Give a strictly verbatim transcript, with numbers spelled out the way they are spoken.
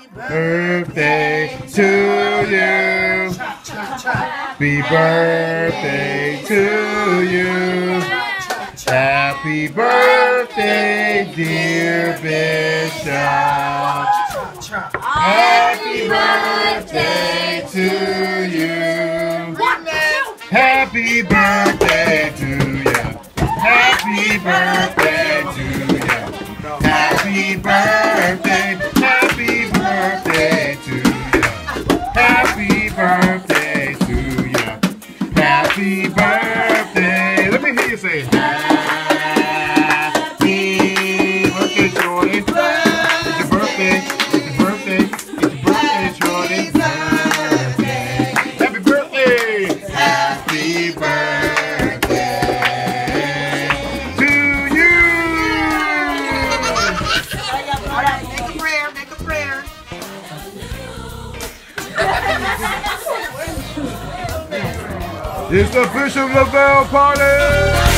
birthday to you. Happy birthday to you. Happy birthday, dear Bishop. Happy birthday to you. Happy birthday to you. Happy birthday to you. Happy birthday. Happy birthday to you. Happy birthday to you. Happy birthday. Let me hear you say happy birthday, Shorty. It's your birthday. It's your birthday. It's your birthday, Shorty. Happy birthday. Happy birthday to you. All right, make a prayer. Make a prayer. It's the Bishop Lovell party!